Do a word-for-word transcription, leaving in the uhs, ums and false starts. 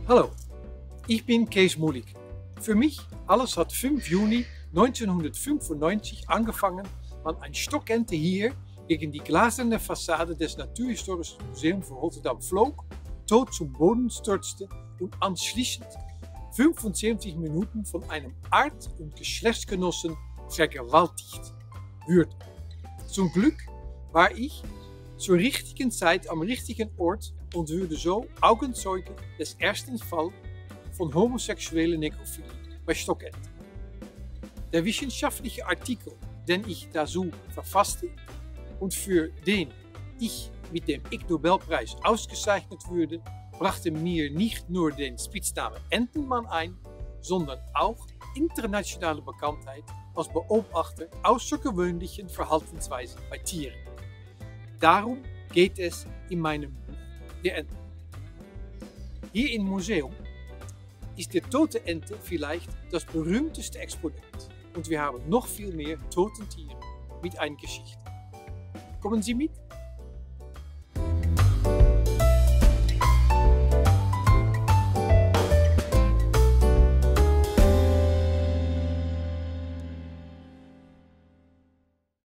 Hallo, ich bin Kees Mulik. Für mich alles hat fünf Juni neunzehnhundertfünfundneunzig angefangen, als eine Stockente hier gegen die glaserne Fassade des Naturhistorischen Museums von Rotterdam flog, tot zum Boden stürzte und anschließend fünfundsiebzig Minuten von einem Art- und Geschlechtsgenossen vergewaltigt wurde. Zum Glück war ich zur richtigen Zeit am richtigen Ort und wurde so Augenzeuge des ersten Falls von homosexueller Nekrophilie bei Stockente. Der wissenschaftliche Artikel, den ich dazu verfasste und für den ich mit dem Ig Nobelpreis ausgezeichnet wurde, brachte mir nicht nur den Spitznamen Entenmann ein, sondern auch internationale Bekanntheit als Beobachter außergewöhnlichen Verhaltensweisen bei Tieren. Darum geht es in meinem Buch Der Enten. Hier im Museum ist die tote Ente vielleicht das berühmteste Exponat und wir haben noch viel mehr tote Tiere mit einer Geschichte. Kommen Sie mit?